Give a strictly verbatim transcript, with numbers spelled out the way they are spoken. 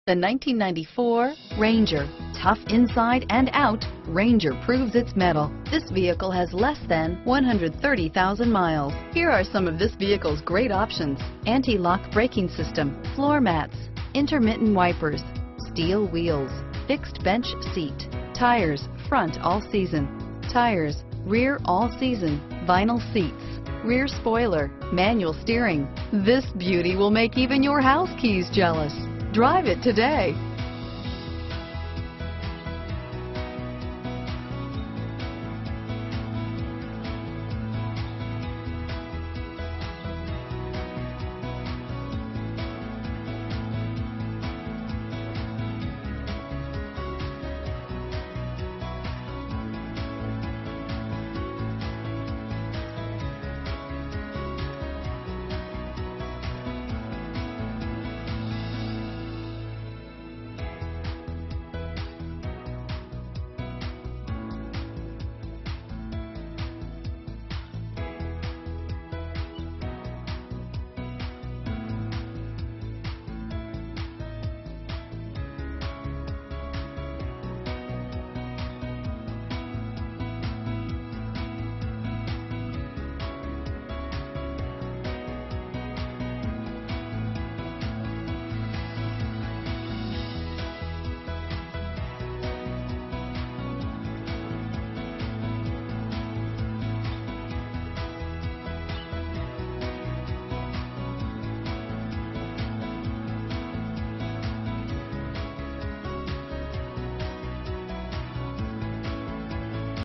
The nineteen ninety-four Ranger. Tough inside and out, Ranger proves its mettle. This vehicle has less than one hundred thirty thousand miles. Here are some of this vehicle's great options: anti-lock braking system, floor mats, intermittent wipers, steel wheels, fixed bench seat, tires, front all season, tires, rear all season, vinyl seats, rear spoiler, manual steering. This beauty will make even your house keys jealous. Drive it today.